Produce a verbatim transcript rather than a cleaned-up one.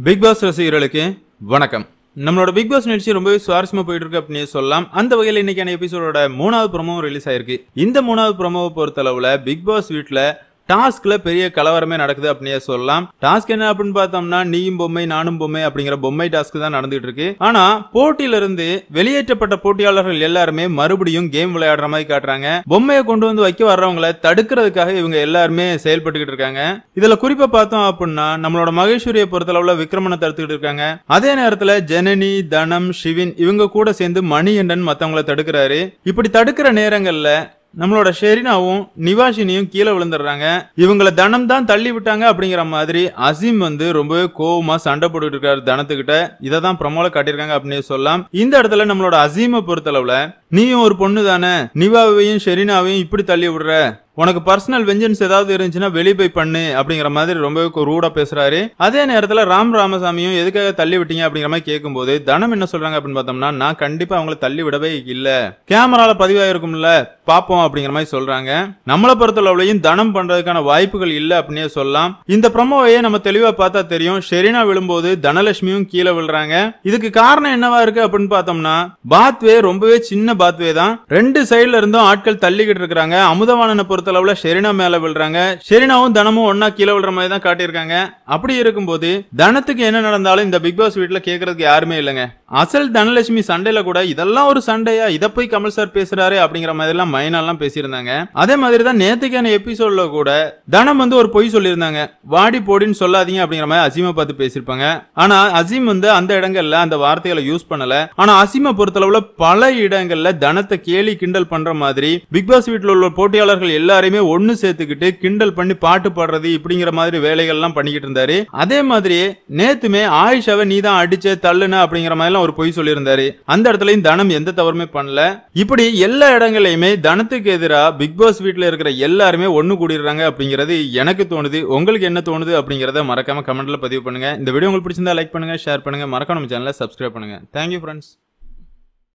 Big pass ரசிகர்களுக்கு வணக்கம். நம்மளோட பிக் பாஸ் நிகழ்ச்சி ரொம்பவே சுவாரஸ்யமா போயிட்டு இருக்கு அப்படின்னு சொல்லலாம். அந்த வகையில் இன்னைக்கான எபிசோடோட மூணாவது ப்ரோமோ ரிலீஸ் ஆயிருக்கு. இந்த மூணாவது ப்ரோமோவை பொறுத்தளவுல பிக் பாஸ் வீட்டுல டாஸ்க்ல பெரிய கலவரமே நடக்குது அப்படியே சொல்லலாம். டாஸ்க் என்ன அப்படின்னு பார்த்தோம்னா நீயும் பொம்மை நானும் பொம்மை அப்படிங்கிற பொம்மை டாஸ்க் தான் நடந்துட்டு இருக்கு. ஆனா போட்டியில இருந்து வெளியேற்றப்பட்ட போட்டியாளர்கள் எல்லாருமே மறுபடியும் கேம் விளையாடுற மாதிரி காட்டுறாங்க. பொம்மையை கொண்டு வந்து வைக்க வர்றவங்களை தடுக்கிறதுக்காக இவங்க எல்லாருமே செயல்பட்டுக்கிட்டு இருக்காங்க. இதுல குறிப்பா பார்த்தோம் அப்படின்னா நம்மளோட மகேஸ்வரியை பொறுத்தளவுல விக்ரமனை தடுத்துக்கிட்டு இருக்காங்க. அதே நேரத்துல ஜனனி, தனம், ஷிவின் இவங்க கூட சேர்ந்து மணிகண்டன் மத்தவங்களை தடுக்கிறாரு. இப்படி தடுக்கிற நேரங்கள்ல நம்மளோட ஷெரினாவும் நிவாஷினியும் கீழே விழுந்துடுறாங்க. இவங்களை தனம் தான் தள்ளி விட்டாங்க அப்படிங்கிற மாதிரி அசீம் வந்து ரொம்பவே கோவமா சண்டை போட்டுட்டு இருக்காரு தனத்துக்கிட்ட. இதை தான் ப்ரோமோல காட்டியிருக்காங்க அப்படின்னு சொல்லலாம். இந்த இடத்துல நம்மளோட அசீமை பொறுத்தளவுல நீயும் ஒரு பொண்ணு தானே, நிவாவையும் ஷெரினாவையும் இப்படி தள்ளி விடுற, உனக்கு பர்சனல் வெஞ்சன்ஸ் ஏதாவது இருந்துச்சுன்னா வெளியே போய் பண்ணு அப்படிங்கிற மாதிரி ரொம்பவே ரூடா பேசுறாரு. அதே நேரத்துல ராம் ராமசாமியும் எதுக்காக தள்ளி விட்டீங்க அப்படிங்கிற மாதிரி கேட்கும்போது தனம் என்ன சொல்றாங்க அப்படின்னு பார்த்தோம்னா நான் கண்டிப்பா அவங்களை தள்ளி விடவே இல்ல, கேமரால பதிவாயிருக்கும்ல பாப்போம் அப்படிங்கிற மாதிரி சொல்றாங்க. நம்மளை பொறுத்தளவுலையும் தனம் பண்றதுக்கான வாய்ப்புகள் இல்ல அப்படின்னே சொல்லலாம். இந்த ப்ரோமோவையே நம்ம தெளிவா பார்த்தா தெரியும். ஷெரினா விழும்போது தனலட்சுமியும் கீழே விழுறாங்க. இதுக்கு காரணம் என்னவா இருக்கு அப்படின்னு பார்த்தோம்னா பாத்வே ரொம்பவே சின்ன பாத்வே தான். ரெண்டு சைடுல இருந்தும் ஆட்கள் தள்ளிக்கிட்டு இருக்காங்க. அமுதவாணனை பொறுத்தளவுல ஷெரினா மேல விழுறாங்க. ஷெரினாவும் தனமும் ஒன்னா கீழே விழுற மாதிரி தான் காட்டியிருக்காங்க. அப்படி இருக்கும்போது தனத்துக்கு என்ன நடந்தாலும் இந்த பிக் பாஸ் வீட்டுல கேட்கறதுக்கு யாருமே இல்லைங்க. அசல் தனலட்சுமி சண்டையில கூட இதெல்லாம் ஒரு சண்டையா, இதை போய் கமல் சார் பேசுறாரு அப்படிங்கிற மாதிரி எல்லாம் மைனாலாம் பேசியிருந்தாங்க. அதே மாதிரி தான் நேத்துக்கான எபிசோட்ல கூட தனம் வந்து ஒரு பொய் சொல்லியிருந்தாங்க. வாடி போடின்னு சொல்லாதீங்க அப்படிங்கிற மாதிரி அசீமை பார்த்து பேசியிருப்பாங்க. ஆனா அசீம் வந்து அந்த இடங்கள்ல அந்த வார்த்தைகளை யூஸ் பண்ணல. ஆனா அசீமை பொறுத்தளவுல பல இடங்கள்ல தனத்தை கேலி கிண்டல் பண்ற மாதிரி பிக் பாஸ் வீட்டுல உள்ள போட்டியாளர்கள் எல்லாருமே ஒன்னு சேர்த்துக்கிட்டு கிண்டல் பண்ணி பாட்டு பாடுறது இப்படிங்கிற மாதிரி வேலைகள் எல்லாம் பண்ணிக்கிட்டு இருந்தாரு. அதே மாதிரி நேத்துமே ஆயிஷாவை நீ தான் அடிச்ச தள்ளுன அப்படிங்கிற மாதிரி ஒரு பொய் சொல்லியிருந்தாரு. அந்த இடத்துலயும் தனம் எந்த தவறுமே பண்ணல. இப்படி எல்லா இடங்களையுமே தனத்துக்கு எதிராக பிக் பாஸ் வீட்டுல இருக்கிற எல்லாருமே ஒண்ணு கூடிடுறாங்க அப்படிங்கிறது எனக்கு தோணுது. உங்களுக்கு என்ன தோணுது அப்படிங்கறத மறக்காம கமெண்ட்ல பதிவு பண்ணுங்க. இந்த வீடியோ உங்களுக்கு பிடிச்சிருந்தா லைக் பண்ணுங்க, ஷேர் பண்ணுங்க, மறக்காம நம்ம சேனலை சப்ஸ்கிரைப் பண்ணுங்க. Thank you friends.